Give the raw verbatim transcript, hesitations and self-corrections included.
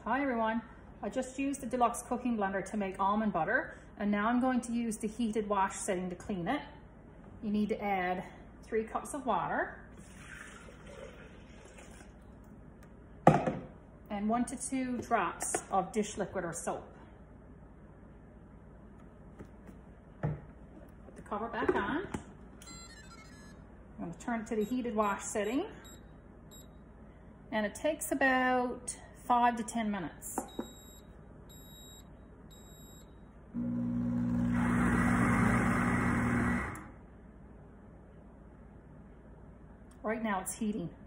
Hi everyone, I just used the Deluxe cooking blender to make almond butter, and now I'm going to use the heated wash setting to clean it. You need to add three cups of water and one to two drops of dish liquid or soap. Put the cover back on. I'm going to turn it to the heated wash setting, and it takes about five to ten minutes. Right now it's heating.